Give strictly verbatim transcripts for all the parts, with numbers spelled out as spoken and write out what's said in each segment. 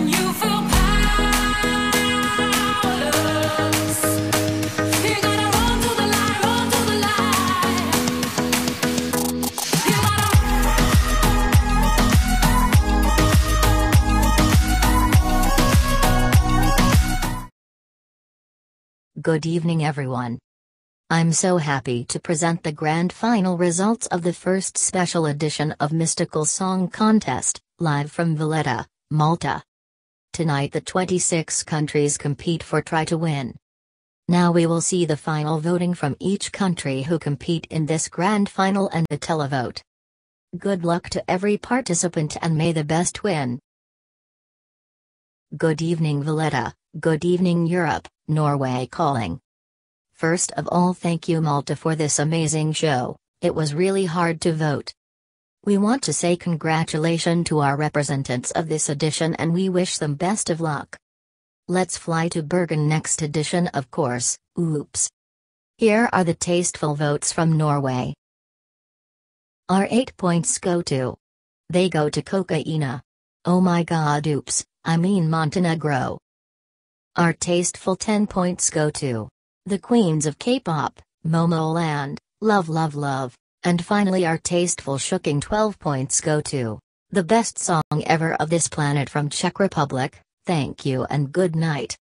you feel powerless, you gotta run to the light, run to the light. You gotta... Good evening, everyone. I'm so happy to present the grand final results of the first special edition of Mystical Song Contest, live from Valletta, Malta. Tonight the twenty-six countries compete for Try to Win. Now we will see the final voting from each country who compete in this grand final and the televote. Good luck to every participant and may the best win. Good evening Valletta, good evening Europe, Norway calling. First of all, thank you Malta for this amazing show. It was really hard to vote. We want to say congratulations to our representatives of this edition and we wish them best of luck. Let's fly to Bergen next edition, of course. Oops. Here are the tasteful votes from Norway. Our eight points go to. They go to Cocaina. Oh my god, oops, I mean Montenegro. Our tasteful ten points go to the queens of K-pop, Momoland, Love Love Love, and finally our tasteful shocking twelve points go to the best song ever of this planet from Czech Republic. Thank you and good night.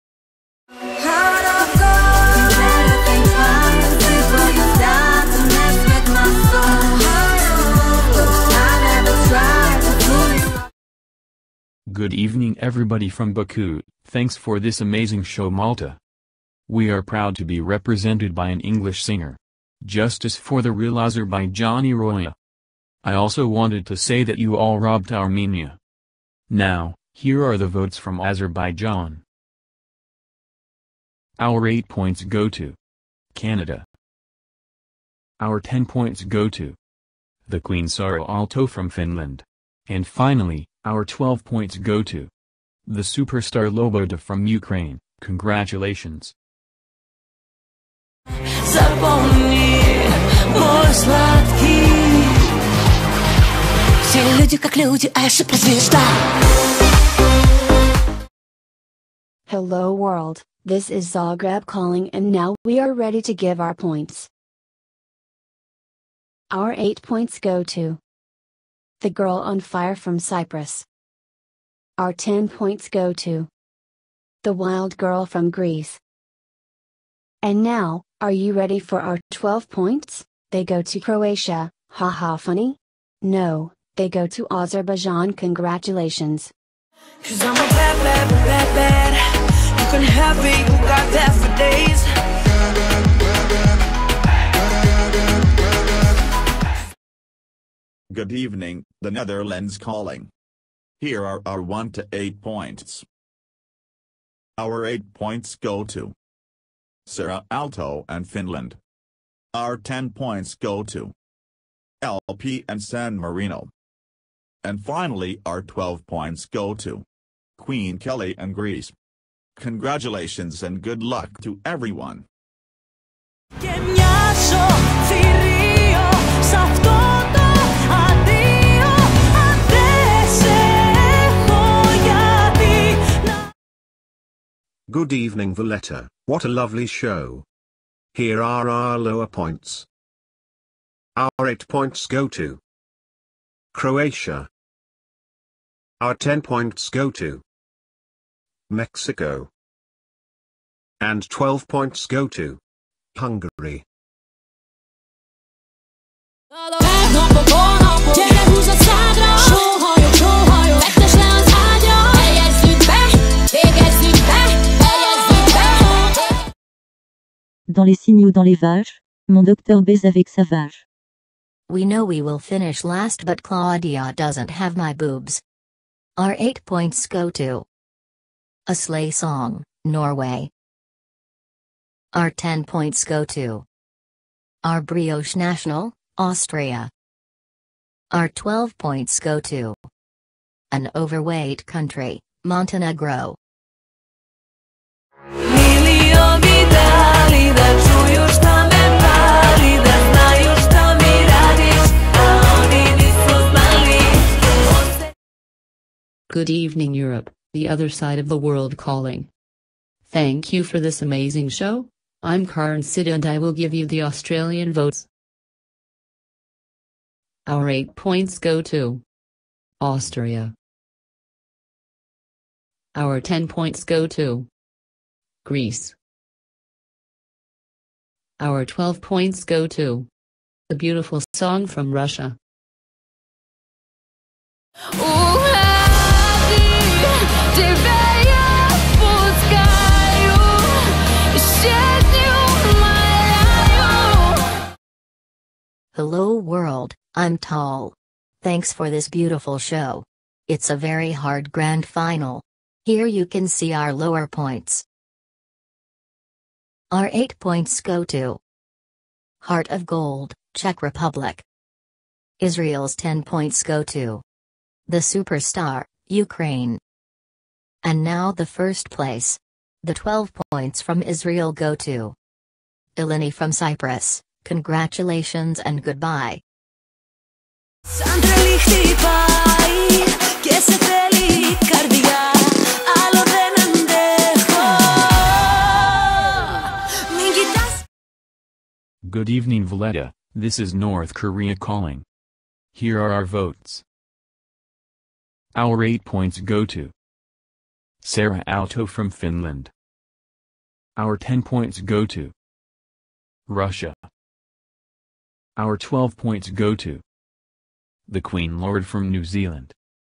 Good evening everybody from Baku, thanks for this amazing show Malta. We are proud to be represented by an English singer. Justice for the real Azerbaijani Roya. I also wanted to say that you all robbed Armenia. Now, here are the votes from Azerbaijan. Our eight points go to Canada. Our ten points go to the Queen Sara Alto from Finland. And finally, our twelve points go to the superstar Loboda from Ukraine. Congratulations. Запомни, мой сладкий. Все люди как люди, а я суперзвезда. Hello world, this is Zagreb calling and now we are ready to give our points. Our eight points go to the girl on fire from Cyprus. Our ten points go to the wild girl from Greece. And now, are you ready for our twelve points? They go to Croatia. Haha, funny? No, they go to Azerbaijan. Congratulations. Cause I'm a bad, bad, bad, bad. You can have it, you got that for days. Good evening, the Netherlands calling. Here are our one to eight points. Our eight points go to Sara Alto and Finland. Our ten points go to L P and San Marino. And finally our twelve points go to Queen Kelly and Greece. Congratulations and good luck to everyone. Good evening Valletta, what a lovely show. Here are our lower points. Our eight points go to Croatia. Our ten points go to Mexico. And twelve points go to Hungary. Dans les signes ou dans les vaches, mon docteur baise avec sa vache. We know we will finish last but Claudia doesn't have my boobs. Our eight points go to A Sleigh Song, Norway. Our ten points go to Our Brioche National, Austria. Our twelve points go to An Overweight Country, Montenegro. Good evening Europe, the other side of the world calling. Thank you for this amazing show. I'm Karan Sid and I will give you the Australian votes. Our eight points go to Austria. Our ten points go to Greece. Our twelve points go to the beautiful song from Russia. Hello world, I'm Tall. Thanks for this beautiful show. It's a very hard grand final. Here you can see our lower points. Our eight points go to Heart of Gold, Czech Republic. Israel's ten points go to the Superstar, Ukraine. And now the first place. The twelve points from Israel go to Eleni from Cyprus. Congratulations and goodbye. Good evening Valletta, this is North Korea calling. Here are our votes. Our eight points go to Sarah Aalto from Finland. Our ten points go to Russia. Our twelve points go to the Queen Lord from New Zealand.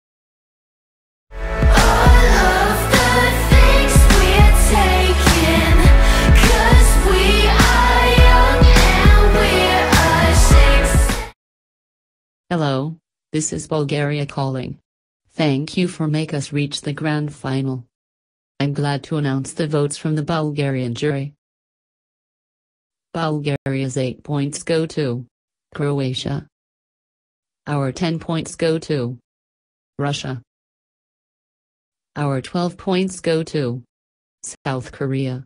Hello, this is Bulgaria calling. Thank you for making us reach the grand final. I'm glad to announce the votes from the Bulgarian jury. Bulgaria's eight points go to Croatia. Our ten points go to Russia. Our twelve points go to South Korea.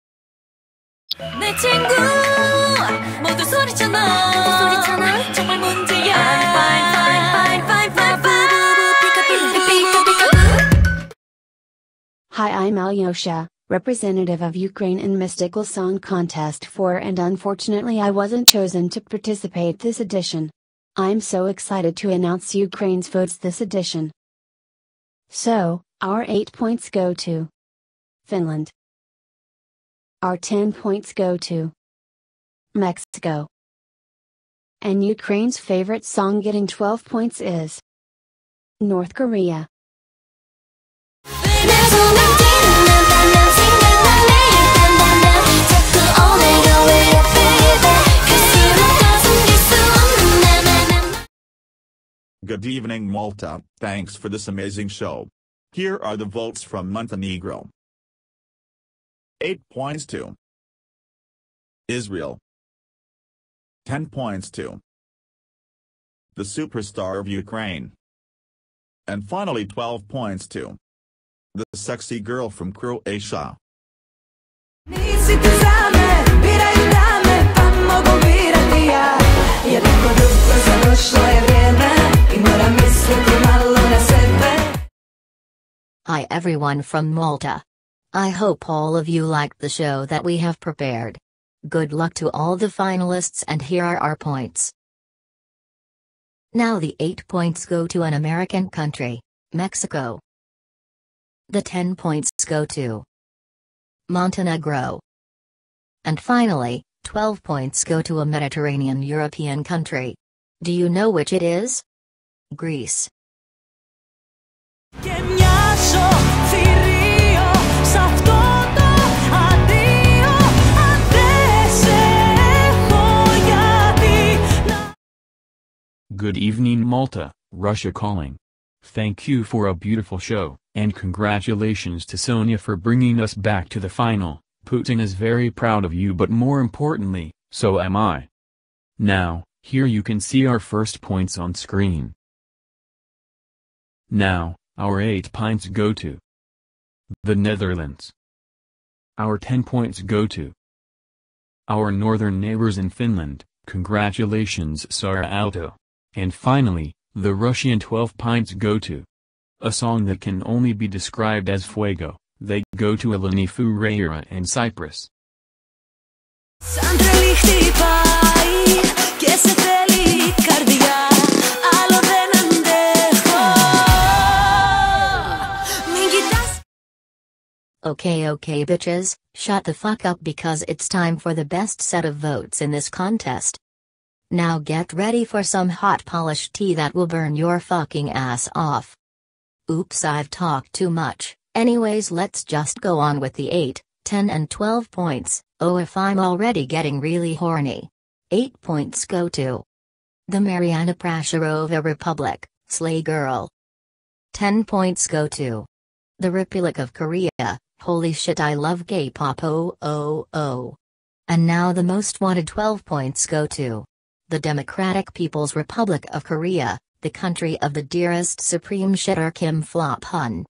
Hi, I'm Alyosha, representative of Ukraine in Mystical Song Contest four, and unfortunately I wasn't chosen to participate this edition. I'm so excited to announce Ukraine's votes this edition. So, our eight points go to Finland. Our ten points go to Mexico. And Ukraine's favorite song getting twelve points is North Korea. Good evening Malta, thanks for this amazing show. Here are the votes from Montenegro. eight points to Israel. ten points to the Superstar of Ukraine. And finally twelve points to the Sexy Girl from Croatia. Hi everyone from Malta. I hope all of you liked the show that we have prepared. Good luck to all the finalists and here are our points. Now the eight points go to an American country, Mexico. The ten points go to Montenegro. And finally, twelve points go to a Mediterranean European country. Do you know which it is? Greece. Good evening Malta, Russia calling. Thank you for a beautiful show, and congratulations to Sonia for bringing us back to the final. Putin is very proud of you, but more importantly, so am I. Now, here you can see our first points on screen. Now, our eight points go to the Netherlands. Our ten points go to our northern neighbors in Finland. Congratulations Sarah Aalto. And finally, the Russian twelve points go to a song that can only be described as fuego. They go to Eleni Foureira and Cyprus. Okay okay bitches, shut the fuck up because it's time for the best set of votes in this contest. Now get ready for some hot polished tea that will burn your fucking ass off. Oops, I've talked too much. Anyways, let's just go on with the eight, ten and twelve points. Oh, if I'm already getting really horny. eight points go to the Mariana Prasharova Republic, Slay Girl. ten points go to the Republic of Korea. Holy shit, I love K-pop, oh oh oh. And now the most wanted twelve points go to the Democratic People's Republic of Korea, the country of the dearest supreme shitter Kim Flop Hun.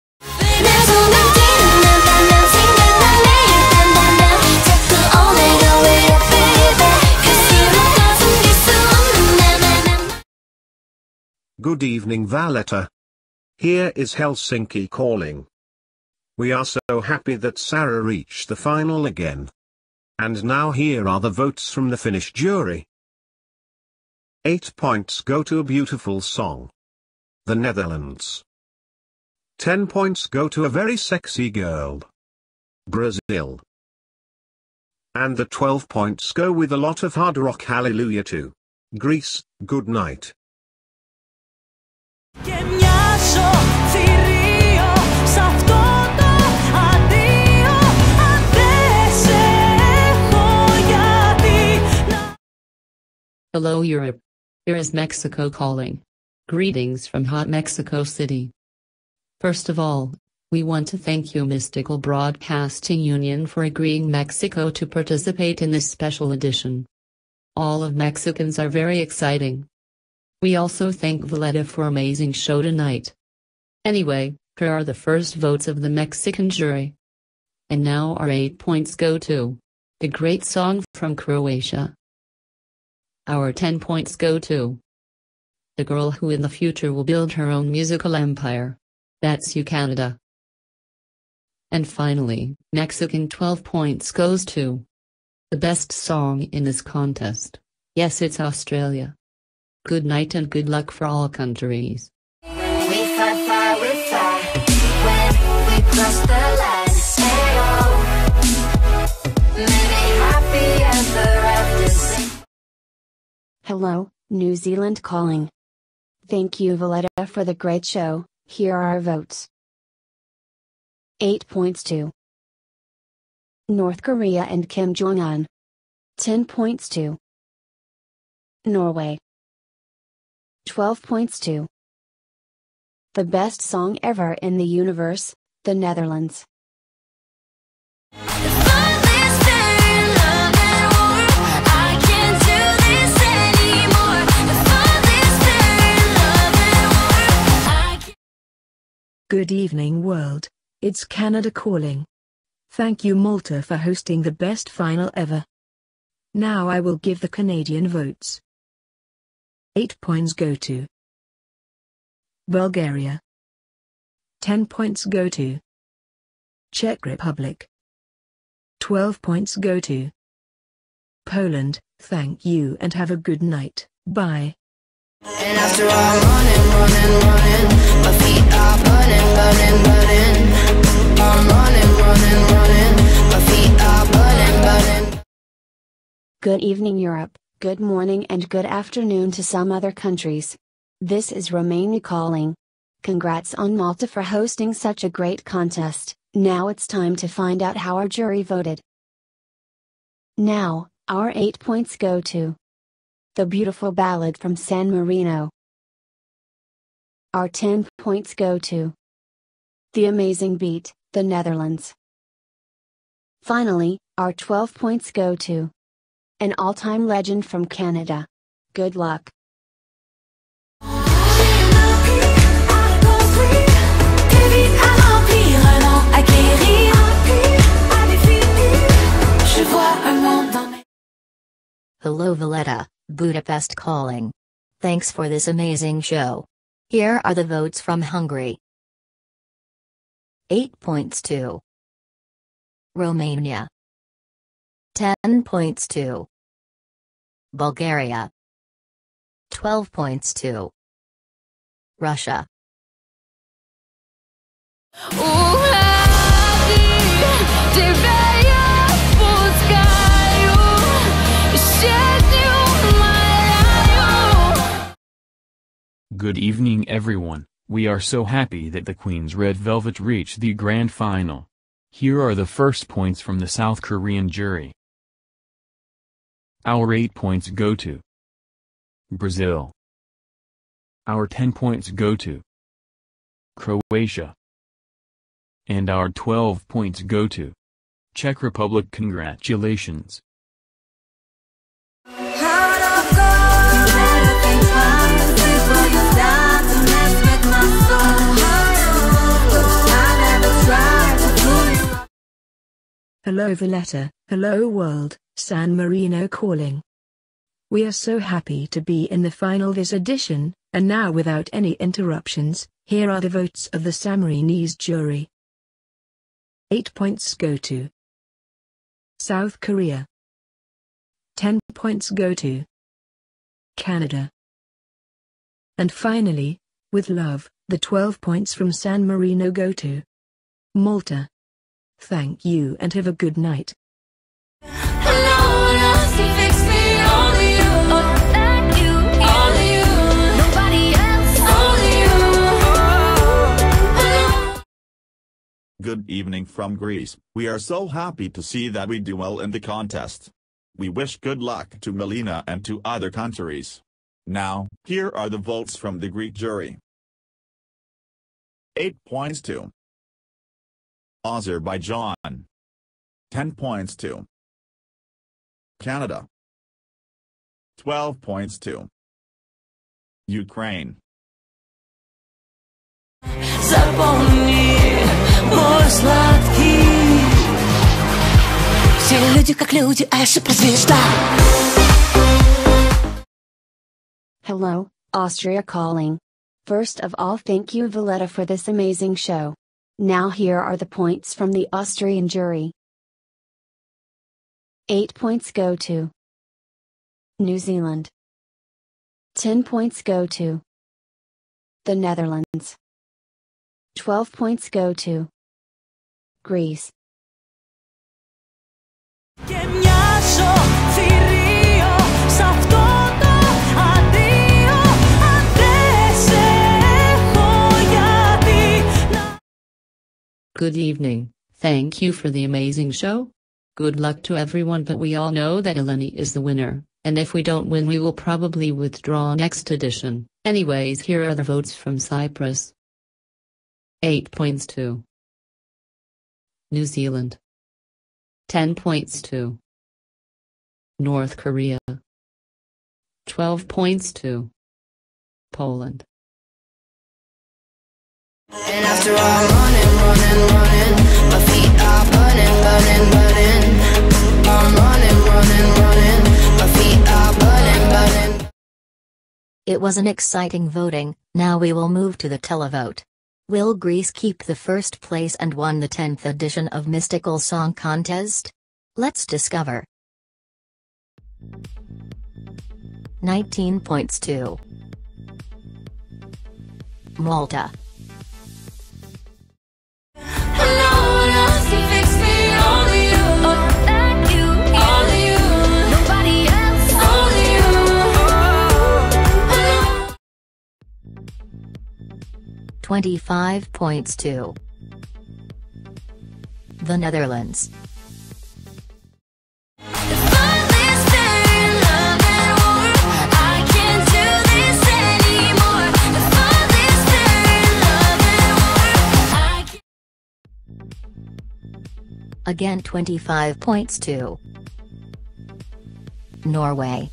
Good evening Valletta. Here is Helsinki calling. We are so happy that Sarah reached the final again. And now here are the votes from the Finnish jury. eight points go to a beautiful song. The Netherlands. ten points go to a very sexy girl. Brazil. And the twelve points go with a lot of hard rock hallelujah to Greece. Good night. Hello Europe. Here is Mexico calling. Greetings from hot Mexico City. First of all, we want to thank you Mystical Broadcasting Union for agreeing Mexico to participate in this special edition. All of Mexicans are very exciting. We also thank Valletta for amazing show tonight. Anyway, here are the first votes of the Mexican jury. And now our eight points go to the great song from Croatia. Our ten points go to the girl who in the future will build her own musical empire. That's you Canada. And finally, Mexican twelve points goes to the best song in this contest. Yes, it's Australia. Good night and good luck for all countries. We fly, fly, we fly. When we cross the line, say oh. Maybe happy ever after. Hello, New Zealand calling. Thank you Valletta for the great show. Here are our votes. eight points to North Korea and Kim Jong-un. ten points to Norway. twelve points to the best song ever in the universe, the Netherlands. Good evening world, it's Canada calling. Thank you Malta for hosting the best final ever. Now I will give the Canadian votes. eight points go to Bulgaria. ten points go to Czech Republic. twelve points go to Poland. Thank you and have a good night. Bye. And after all running, running, running, my feet are burning, burning, burning. I'm running, running, running, my feet are burning, burning. Good evening Europe, good morning and good afternoon to some other countries. This is Romania calling. Congrats on Malta for hosting such a great contest. Now it's time to find out how our jury voted. Now, our eight points go to the beautiful ballad from San Marino. Our ten points go to the amazing beat, the Netherlands. Finally, our twelve points go to an all-time legend from Canada. Good luck. Hello Valletta, Budapest calling. Thanks for this amazing show. Here are the votes from Hungary. eight points to Romania. ten points to Bulgaria. twelve points to Russia. Good evening everyone, we are so happy that the Queen's Red Velvet reached the grand final. Here are the first points from the South Korean jury. Our eight points go to Brazil. Our ten points go to Croatia. And our twelve points go to Czech Republic. Congratulations. Hello Valletta, hello world, San Marino calling. We are so happy to be in the final this edition, and now without any interruptions, here are the votes of the Sammarinese jury. eight points go to South Korea. ten points go to Canada. And finally, with love, the twelve points from San Marino go to Malta. Thank you and have a good night. Good evening from Greece. We are so happy to see that we do well in the contest. We wish good luck to Melina and to other countries. Now, here are the votes from the Greek jury. eight points to Azerbaijan. ten points to Canada. twelve points to Ukraine. Hello, Austria calling. First of all, thank you Valletta for this amazing show. Now here are the points from the Austrian jury. eight points go to New Zealand. ten points go to the Netherlands. twelve points go to Greece. Good evening, thank you for the amazing show. Good luck to everyone, but we all know that Eleni is the winner, and if we don't win we will probably withdraw next edition. Anyways, here are the votes from Cyprus. eight points to New Zealand. ten points to North Korea. twelve points to Poland. And after all running, running, running, my feet are burning, burning, burning. I'm running, running, running, my feet are burning, burning. It was an exciting voting. Now we will move to the televote. Will Greece keep the first place and won the tenth edition of Mystical Song Contest? Let's discover. nineteen points to Malta. twenty-five points to the Netherlands. Again twenty-five points to Norway.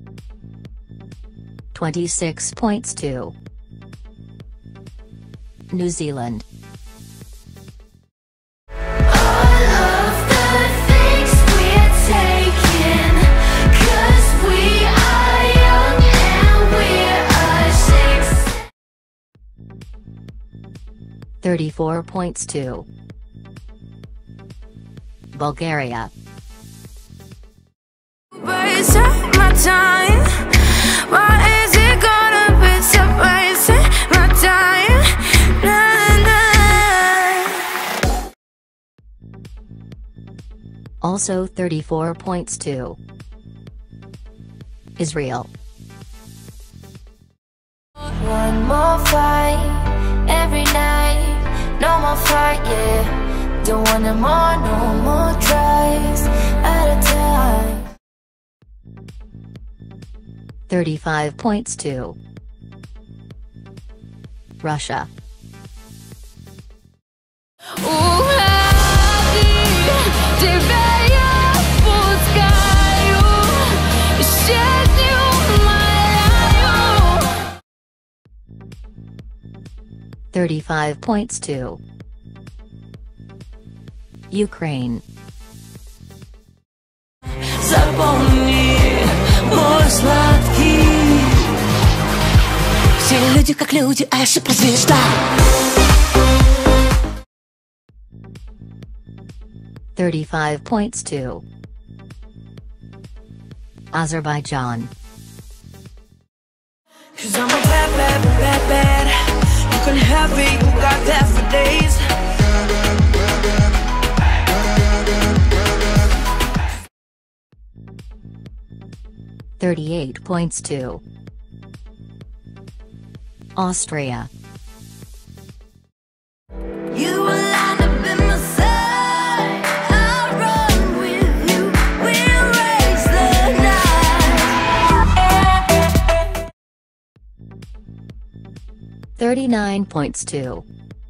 twenty-six points to New Zealand. thirty-four points to Bulgaria. Also thirty-four points to Israel. One more fight every night, no more fight, yeah. Don't want no more, no more tries at a time. thirty-five points to Russia. thirty-five points to Ukraine. Запомни, мой сладкий. Все люди как люди, а я суперзвезда. thirty-five points to Azerbaijan. Cause I'm a bad, bad, bad, bad. You can have it, you got that for days. thirty-eight points to Austria. You will line up in my side. I'll run with you. We'll raise the night. thirty-nine points to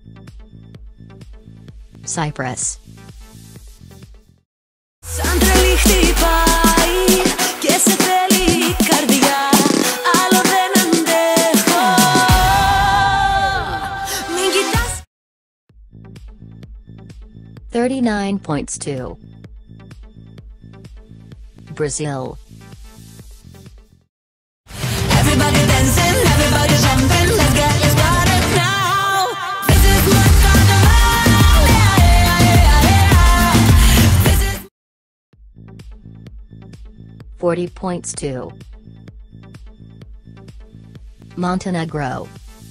Cyprus. thirty-nine points to Brazil. Everybody dancing, everybody jumping, let's get it started now. This is my carnival, yeah, yeah, yeah, yeah. This is forty points to Montenegro.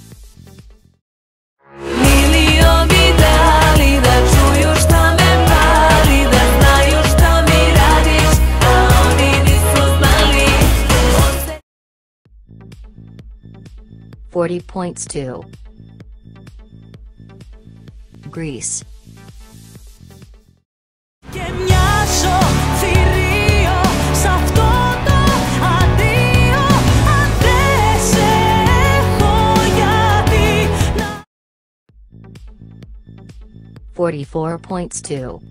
forty points to Greece. forty-four points to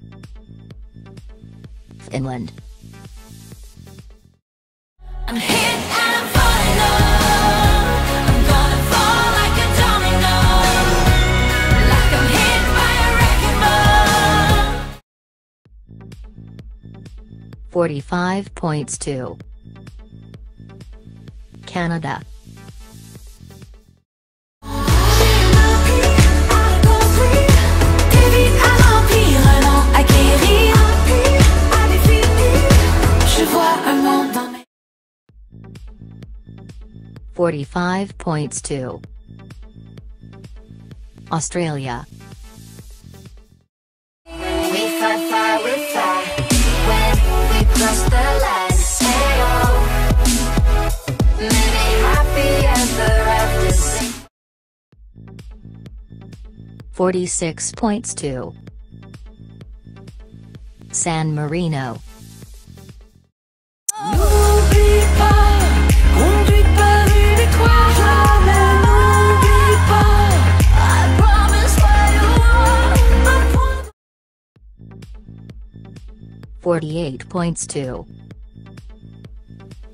Finland. I'm hit and I'm falling off. I'm gonna fall like a domino, like I'm hit by a wrecking ball. forty-five points to Canada. forty-five points to Australia. We fight fire with fire when we cross the line. Say oh, maybe happy ever after. forty-six points to San Marino. forty-eight points to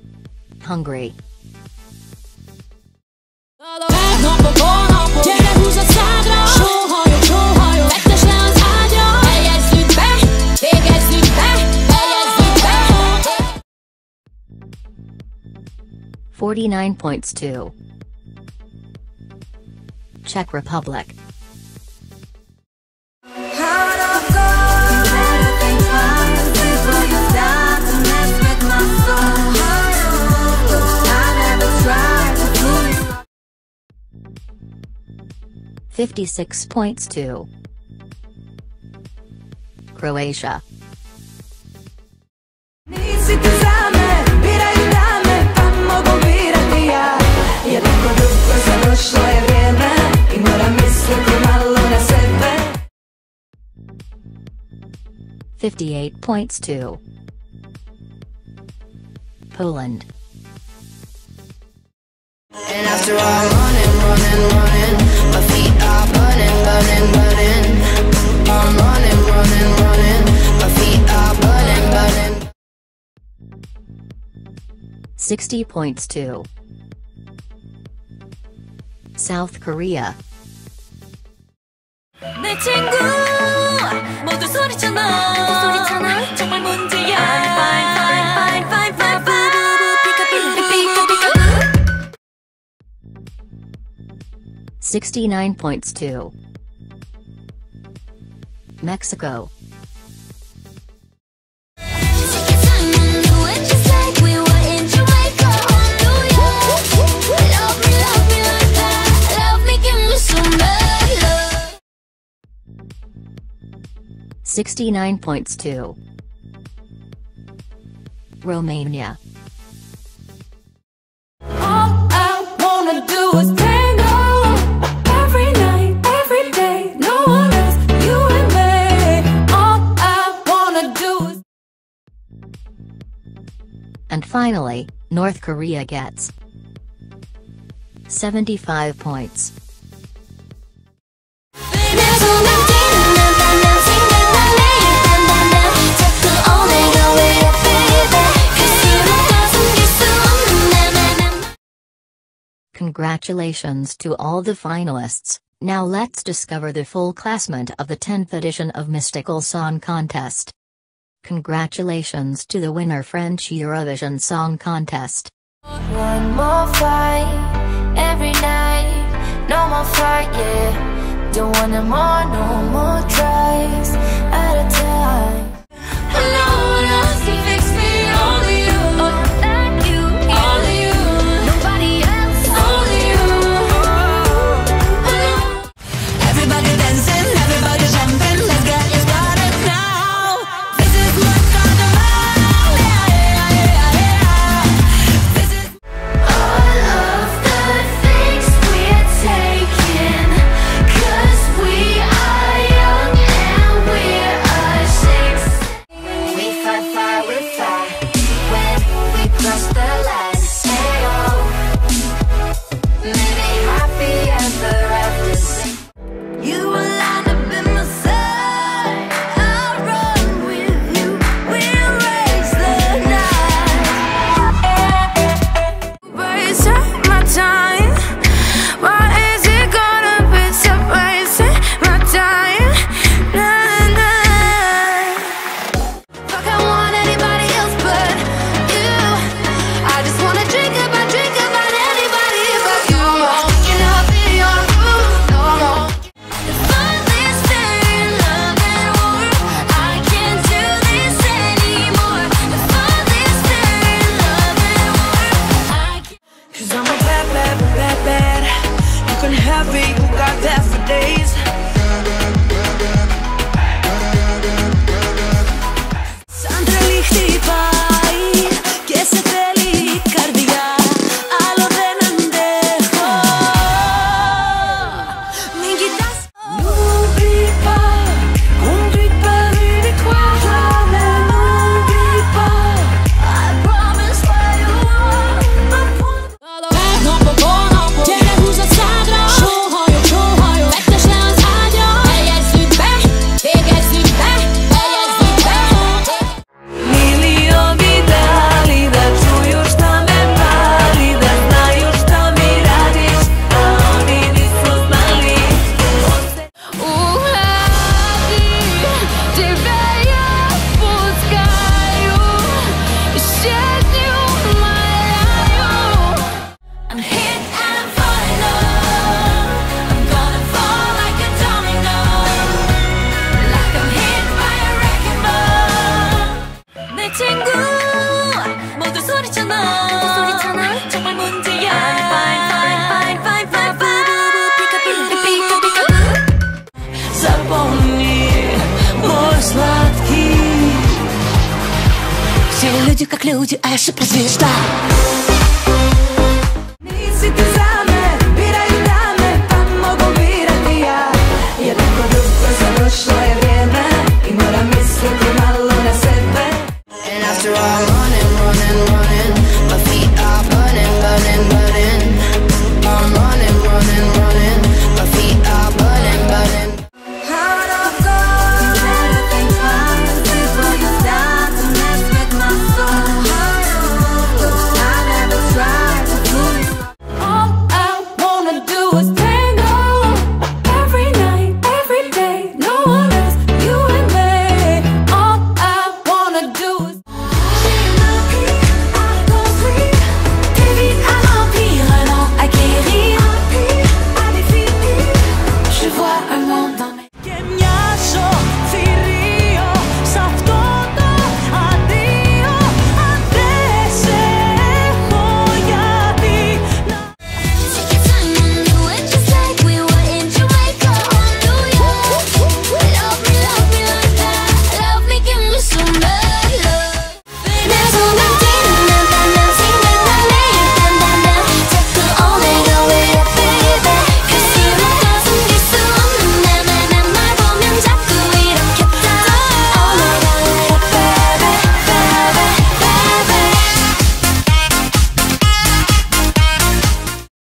Hungary. dużo zagrał. Czuhoju, czuhoju, megtestelen az ágyon. Helyezzük be, végezzük be, helyezzük be. forty-nine points to Czech Republic. fifty-six points to Croatia. fifty-eight points to Poland. And after all running, running, running, my feet are burning, burning, burning. I'm running, running, running, my feet are burning, burning. sixty points to South Korea. 내 친구 모두 소리쳐놔 소리쳐놔 정말 문제야 I'm fine fine fine fine fine fine sixty-nine points to Mexico. sixty-nine points to Romania. All I wanna do is tango every night, every day. No one else, you and me. All I wanna do is. And finally, North Korea gets seventy-five points. Congratulations to all the finalists. Now let's discover the full classment of the tenth edition of Mystical Song Contest. Congratulations to the winner French Eurovision Song Contest. One more fight every night, no more fight, yeah. Don't want no more, no more tries at a time. No one else can fix me, only you. Only you, only you. Nobody else, only you. Everybody dancing, everybody jumping, let's get it started now. This is my carnival, yeah, yeah, yeah, yeah. This is all of the things we're taking, 'cause we are young and we're Все люди как люди, а я суперзвезда. Nisi ti za me, biraju dame, pa mogu birati ja. Jednako dobro završilo je